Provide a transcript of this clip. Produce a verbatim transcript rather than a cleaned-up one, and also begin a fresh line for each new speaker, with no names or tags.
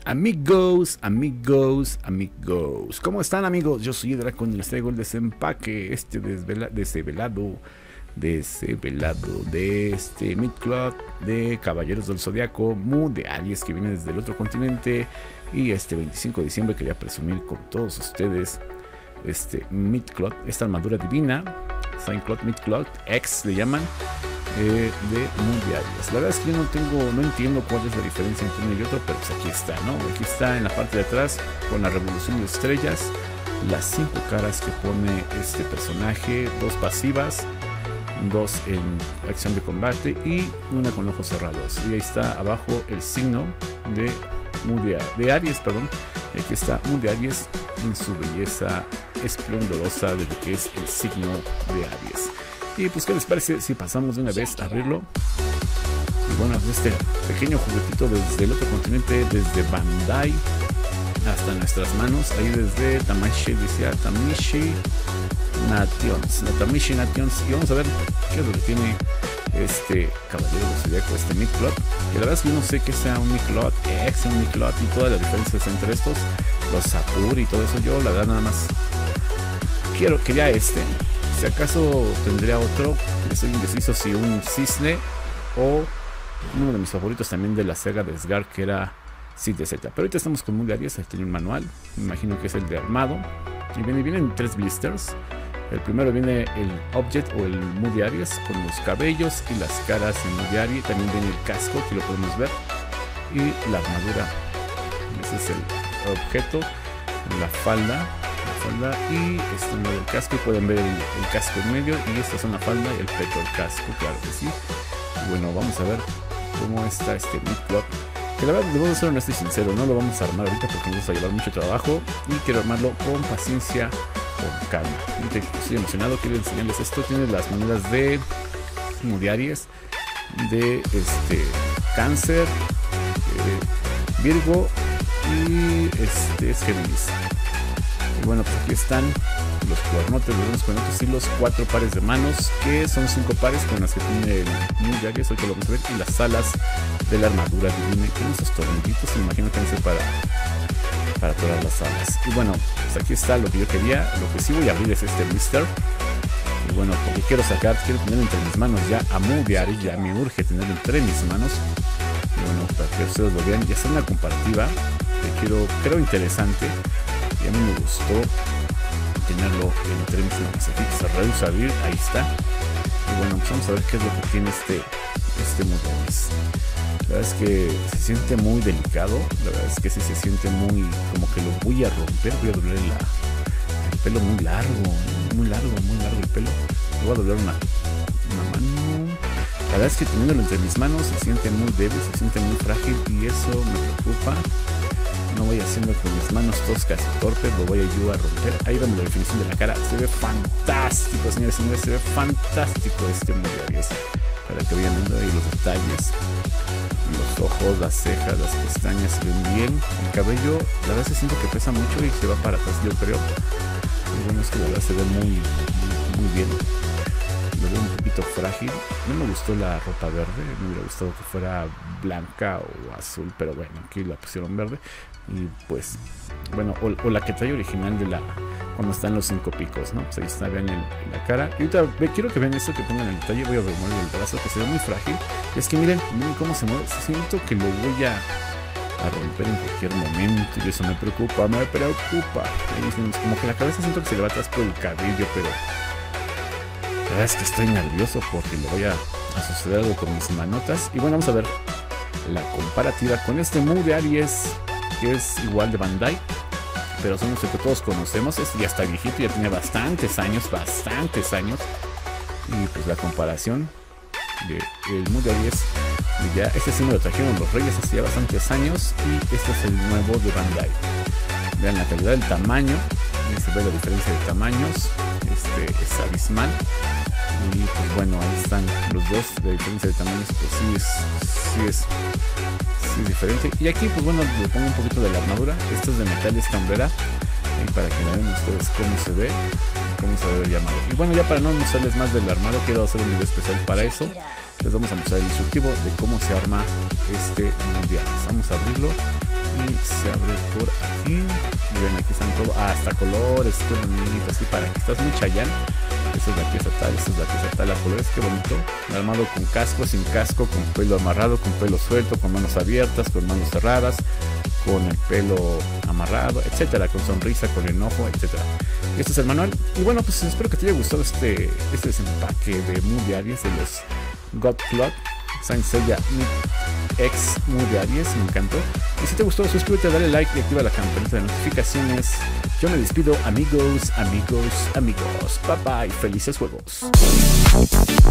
Amigos, amigos, amigos, ¿cómo están, amigos? Yo soy Dracon y les traigo el desempaque, este desvela, desvelado, desvelado de este Midcloth de Caballeros del Zodiaco, Mu de Aries, que viene desde el otro continente. Y este veinticinco de diciembre quería presumir con todos ustedes este Midcloth, esta armadura divina, Signcloth Midcloth X le llaman. Eh, de mundiales. La verdad es que yo no tengo, no entiendo cuál es la diferencia entre uno y otro, pero pues aquí está, ¿no? Aquí está en la parte de atrás con la revolución de estrellas, las cinco caras que pone este personaje, dos pasivas, dos en acción de combate y una con ojos cerrados. Y ahí está abajo el signo de mundial, de Aries, perdón. Y aquí está Mu de Aries en su belleza esplendorosa de lo que es el signo de Aries. Y pues, ¿qué les parece si pasamos de una vez a abrirlo? Y bueno, este pequeño juguetito desde el otro continente, desde Bandai hasta nuestras manos, ahí desde Tamashii, dice Tamashii Nations, la Tamashii Nations. Y vamos a ver qué es lo que tiene este Caballero del Zodiaco, este Midcloth. Que la verdad es que yo no sé qué sea un Midcloth X, un Midcloth y todas las diferencias entre estos, los Sapur y todo eso. Yo la verdad nada más quiero que ya este. Si acaso tendría otro, estoy indeciso si un cisne o uno de mis favoritos también de la saga de Sgar, que era Cid de Z. Pero ahorita estamos con Mu de Aries, ahí tiene un manual, me imagino que es el de armado. Y viene, vienen tres blisters. El primero viene el Object o el Mu de Aries con los cabellos y las caras en Mu de Aries. También viene el casco, que lo podemos ver, y la armadura. Ese es el objeto, la falda. Falda y este uno del casco, y pueden ver el, el casco en medio, y esta es una falda y el pecho del casco, claro que sí. Y bueno, vamos a ver cómo está este Midcloth, que la verdad debo ser honesto y sincero, no lo vamos a armar ahorita porque nos va a llevar mucho trabajo y quiero armarlo con paciencia, con calma. Estoy emocionado, quiero enseñarles esto. Tiene las maneras de Mu de Aries, de este Cáncer, eh, Virgo y este es Géminis. Y bueno, pues aquí están los cuernotes, los cuernotes y los cuatro pares de manos, que son cinco pares con las que tiene el Mu de Aries, hoy que lo vamos a ver, y las alas de la armadura divina, que esos tornillitos, me imagino que van a ser para, para todas las alas. Y bueno, pues aquí está lo que yo quería. Lo que sí voy a abrir es este blister. Y bueno, porque quiero sacar, quiero tener entre mis manos ya a Mu de Aries, ya me urge tenerlo entre mis manos. Y bueno, para que ustedes lo vean, ya está una comparativa que quiero, creo interesante. Y a mí me gustó tenerlo entre mis manos. Aquí se rehúsa abrir, ahí está. Y bueno, pues vamos a ver qué es lo que tiene este, este Mu de Aries. La verdad es que se siente muy delicado. La verdad es que sí se siente muy, como que lo voy a romper. Voy a doblar la, el pelo muy largo, muy largo, muy largo el pelo. Le voy a doblar una, una mano. La verdad es que teniéndolo entre mis manos se siente muy débil, se siente muy frágil, y eso me preocupa. No voy haciendo con mis manos toscas y torpes, lo voy a yo a romper. Ahí vemos la definición de la cara. Se ve fantástico, señores y señores. Se ve fantástico este Mu de Aries. Para que vayan viendo ahí los detalles. Los ojos, las cejas, las pestañas se ven bien. El cabello, la verdad se siente que pesa mucho y se va para atrás, yo creo. Y bueno, es que la verdad se ve muy, muy, muy bien. Lo veo un poquito frágil. No me gustó la ropa verde. Me hubiera gustado que fuera blanca o azul, pero bueno, aquí la pusieron verde. Y pues, bueno, o, o la que trae original de la, cuando están los cinco picos, ¿no? Pues ahí está, vean el, la cara. Y ahorita quiero que vean esto, que pongan el detalle. Voy a remover el brazo, que se ve muy frágil. Es que miren, miren cómo se mueve. Siento que lo voy a, a romper en cualquier momento, y eso me preocupa, me preocupa. Como que la cabeza siento que se le va atrás por el cabello, pero la verdad es que estoy nervioso porque le voy a, a suceder algo con mis manotas. Y bueno, vamos a ver la comparativa con este Mu de Aries, que es igual de Bandai, pero son los que todos conocemos. Este ya está viejito, ya tiene bastantes años, bastantes años. Y pues la comparación de el Mu de Aries, ya este sí me lo trajeron los Reyes hace ya bastantes años, y este es el nuevo de Bandai. Vean la calidad del tamaño, y se ve la diferencia de tamaños, este es abismal. Y pues bueno, ahí están los dos, de diferencia de tamaños, pues sí es, sí es, sí es diferente. Y aquí pues bueno, le pongo un poquito de la armadura. Esto es de metal, esta hombrera, y para que vean ustedes cómo se ve, cómo se ve el llamado. Y bueno, ya para no mostrarles más del armado, quiero hacer un video especial para eso. Les vamos a mostrar el instructivo de cómo se arma este mundial. Vamos a abrirlo. y se abre por aquí. Y ven, aquí están todo, ah, hasta colores, qué bonito, así para que estás muy chayán. Esta es la pieza tal, esta es la pieza tal, a colores, qué bonito. Armado con casco, sin casco, con pelo amarrado, con pelo suelto, con manos abiertas, con manos cerradas, con el pelo amarrado, etcétera, con sonrisa, con enojo, etcétera. Este es el manual. Y bueno, pues espero que te haya gustado este, este desempaque de Movie Aries de los God Clock Saint Seiya X Movie Aries. Me encantó. Y si te gustó, suscríbete, dale like y activa la campanita de notificaciones. Yo me despido, amigos, amigos, amigos. Bye bye, felices juegos.